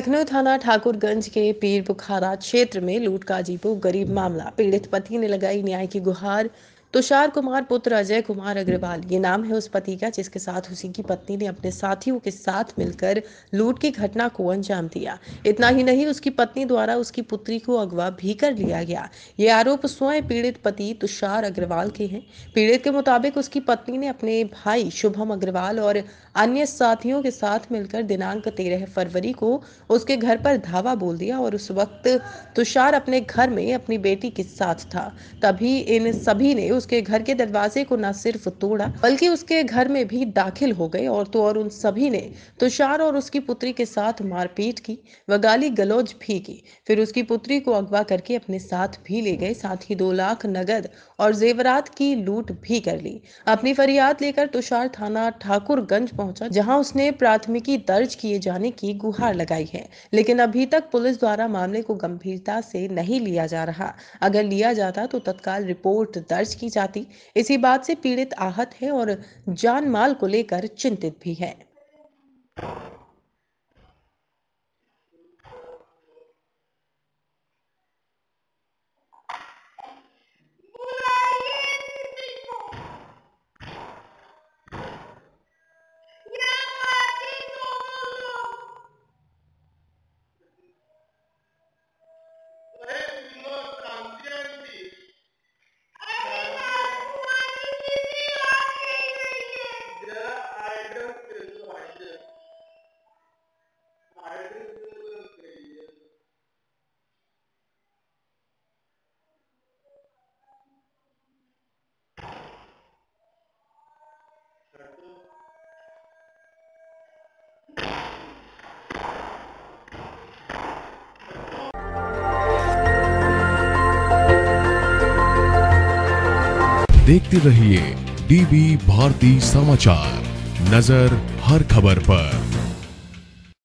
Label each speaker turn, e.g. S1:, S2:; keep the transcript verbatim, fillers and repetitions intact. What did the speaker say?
S1: लखनऊ थाना ठाकुरगंज के पीर बुखारा क्षेत्र में लूट का अजीबोगरीब मामला। पीड़ित पति ने लगाई न्याय की गुहार। तुषार कुमार पुत्र अजय कुमार अग्रवाल ये नाम है उस पति का जिसके साथ उसी की पत्नी ने अपने साथियों के साथ मिलकर लूट की घटना को अंजाम दिया। इतना ही नहीं, उसकी पत्नी द्वारा उसकी पुत्री को अगवा भी कर लिया गया। ये आरोप स्वयं पीड़ित पति तुषार अग्रवाल के हैं। पीड़ित के मुताबिक उसकी पत्नी ने अपने भाई शुभम अग्रवाल और अन्य साथियों के साथ मिलकर दिनांक तेरह फरवरी को उसके घर पर धावा बोल दिया और उस वक्त तुषार अपने घर में अपनी बेटी के साथ था। तभी इन सभी ने उसके घर के दरवाजे को न सिर्फ तोड़ा बल्कि उसके घर में भी दाखिल हो गए और तो और उन सभी ने तुषार और उसकी पुत्री के साथ मारपीट की व गाली गलौज भी की। फिर उसकी पुत्री को अगवा करके अपने साथ भी ले गए। साथ ही दो लाख नगद और जेवरात की लूट भी कर ली। अपनी फरियाद लेकर तुषार थाना ठाकुरगंज पहुंचा, जहां उसने प्राथमिकी दर्ज किए जाने की गुहार लगाई है। लेकिन अभी तक पुलिस द्वारा मामले को गंभीरता से नहीं लिया जा रहा। अगर लिया जाता तो तत्काल रिपोर्ट दर्ज की जाती। इसी बात से पीड़ित आहत है और जान माल को लेकर चिंतित भी है।
S2: देखते रहिए डीवी भारती समाचार, नजर हर खबर पर।